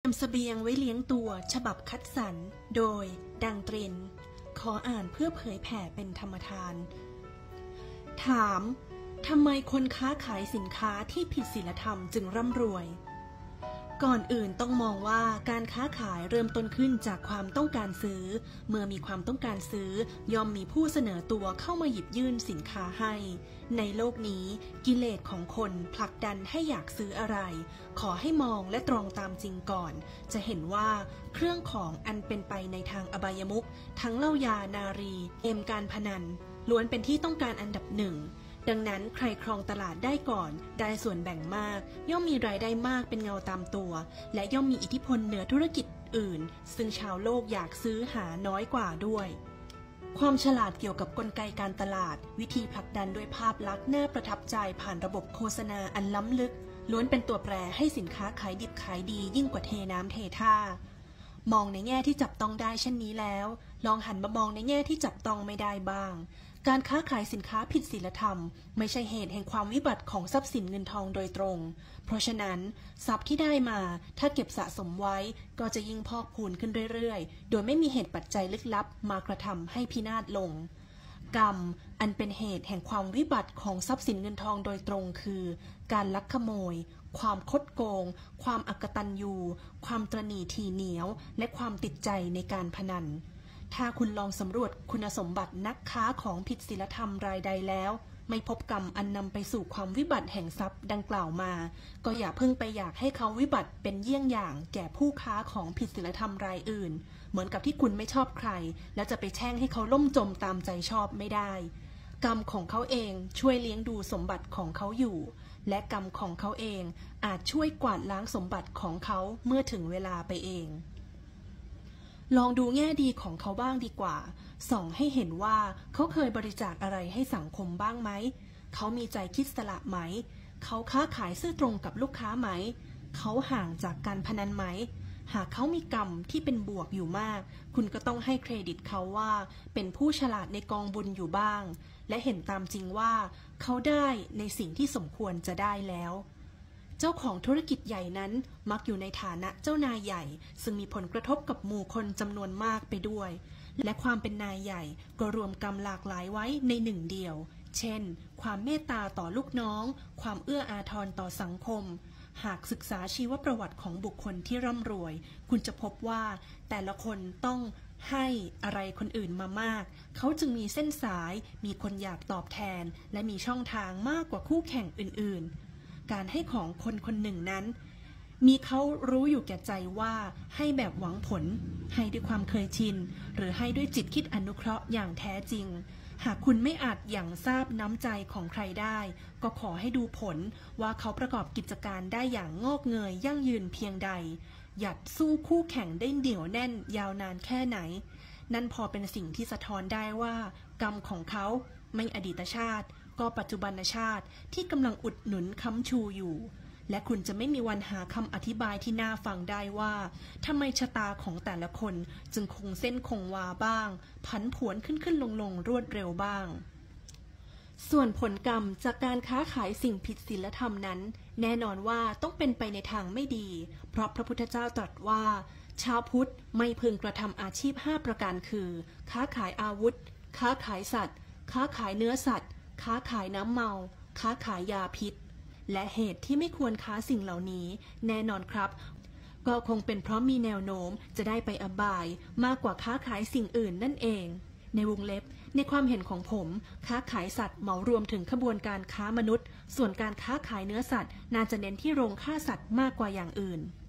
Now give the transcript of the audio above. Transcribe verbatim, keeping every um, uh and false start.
นำเสบียงไว้เลี้ยงตัวฉบับคัดสรรโดยดังตรินขออ่านเพื่อเผยแผ่เป็นธรรมทานถามทำไมคนค้าขายสินค้าที่ผิดศีลธรรมจึงร่ำรวยก่อนอื่นต้องมองว่าการค้าขายเริ่มต้นขึ้นจากความต้องการซื้อเมื่อมีความต้องการซื้อย่อมมีผู้เสนอตัวเข้ามาหยิบยื่นสินค้าให้ในโลกนี้กิเลสของคนผลักดันให้อยากซื้ออะไรขอให้มองและตรองตามจริงก่อนจะเห็นว่าเครื่องของอันเป็นไปในทางอบายมุขทั้งเหล้ายานารีเกมการพนันล้วนเป็นที่ต้องการอันดับหนึ่งดังนั้นใครครองตลาดได้ก่อนได้ส่วนแบ่งมากย่อมมีรายได้มากเป็นเงาตามตัวและย่อมมีอิทธิพลเหนือธุรกิจอื่นซึ่งชาวโลกอยากซื้อหาน้อยกว่าด้วยความฉลาดเกี่ยวกับกลไกการตลาดวิธีผลักดันด้วยภาพลักษณ์น่าประทับใจผ่านระบบโฆษณาอันล้ำลึกล้วนเป็นตัวแปรให้สินค้าขายดิบขายดียิ่งกว่าเทน้ำเทท่ามองในแง่ที่จับต้องได้เช่นนี้แล้วลองหันมามองในแง่ที่จับต้องไม่ได้บ้างการค้าขายสินค้าผิดศีลธรรมไม่ใช่เหตุแห่งความวิบัติของทรัพย์สินเงินทองโดยตรงเพราะฉะนั้นทรัพย์ที่ได้มาถ้าเก็บสะสมไว้ก็จะยิ่งพอกพูนขึ้นเรื่อยๆโดยไม่มีเหตุปัจจัยลึกลับมากระทำให้พินาศลงกรรมอันเป็นเหตุแห่งความวิบัติของทรัพย์สินเงินทองโดยตรงคือการลักขโมยความคดโกงความอกตัญญูความตระหนี่ทีเหนียวและความติดใจในการพนันถ้าคุณลองสำรวจคุณสมบัตินักค้าของผิดศีลธรรมรายใดแล้วไม่พบกรรมอันนำไปสู่ความวิบัติแห่งทรัพย์ดังกล่าวมาก็อย่าเพิ่งไปอยากให้เขาวิบัติเป็นเยี่ยงอย่างแก่ผู้ค้าของผิดศีลธรรมรายอื่นเหมือนกับที่คุณไม่ชอบใครแล้วจะไปแช่งให้เขาล่มจมตามใจชอบไม่ได้กรรมของเขาเองช่วยเลี้ยงดูสมบัติของเขาอยู่และกรรมของเขาเองอาจช่วยกวาดล้างสมบัติของเขาเมื่อถึงเวลาไปเองลองดูแง่ดีของเขาบ้างดีกว่าส่องให้เห็นว่าเขาเคยบริจาคอะไรให้สังคมบ้างไหมเขามีใจคิดสละไหมเขาค้าขายซื่อตรงกับลูกค้าไหมเขาห่างจากการพนันไหมหากเขามีกรรมที่เป็นบวกอยู่มากคุณก็ต้องให้เครดิตเขาว่าเป็นผู้ฉลาดในกองบุญอยู่บ้างและเห็นตามจริงว่าเขาได้ในสิ่งที่สมควรจะได้แล้วเจ้าของธุรกิจใหญ่นั้นมักอยู่ในฐานะเจ้านายใหญ่ซึ่งมีผลกระทบกับหมู่คนจำนวนมากไปด้วยและความเป็นนายใหญ่ก็รวมกรรมหลากหลายไว้ในหนึ่งเดียวเช่นความเมตตาต่อลูกน้องความเอื้ออาทรต่อสังคมหากศึกษาชีวประวัติของบุคคลที่ร่ำรวยคุณจะพบว่าแต่ละคนต้องให้อะไรคนอื่นมามากเขาจึงมีเส้นสายมีคนอยากตอบแทนและมีช่องทางมากกว่าคู่แข่งอื่นๆการให้ของคนคนหนึ่งนั้นมีเขารู้อยู่แก่ใจว่าให้แบบหวังผลให้ด้วยความเคยชินหรือให้ด้วยจิตคิดอนุเคราะห์อย่างแท้จริงหากคุณไม่อาจอย่างทราบน้ำใจของใครได้ก็ขอให้ดูผลว่าเขาประกอบกิจการได้อย่างงอกเงยยั่งยืนเพียงใดหยัดสู้คู่แข่งได้เหนียวแน่นยาวนานแค่ไหนนั่นพอเป็นสิ่งที่สะท้อนได้ว่ากรรมของเขาไม่อดีตชาติก็ปัจจุบันชาติที่กำลังอุดหนุนค้ำชูอยู่และคุณจะไม่มีวันหาคำอธิบายที่น่าฟังได้ว่าทำไมชะตาของแต่ละคนจึงคงเส้นคงวาบ้างผันผวนขึ้นขึ้นลงลงรวดเร็วบ้างส่วนผลกรรมจากการค้าขายสิ่งผิดศีลธรรมนั้นแน่นอนว่าต้องเป็นไปในทางไม่ดีเพราะพระพุทธเจ้าตรัสว่าชาวพุทธไม่พึงกระทำอาชีพห้าประการคือค้าขายอาวุธค้าขายสัตว์ค้าขายเนื้อสัตว์ค้าขายน้ำเมาค้าขายยาพิษและเหตุที่ไม่ควรค้าสิ่งเหล่านี้แน่นอนครับก็คงเป็นเพราะมีแนวโน้มจะได้ไปอบายมากกว่าค้าขายสิ่งอื่นนั่นเองในวงเล็บในความเห็นของผมค้าขายสัตว์เหมารวมถึงขบวนการค้ามนุษย์ส่วนการค้าขายเนื้อสัตว์น่าจะเน้นที่โรงฆ่าสัตว์มากกว่าอย่างอื่น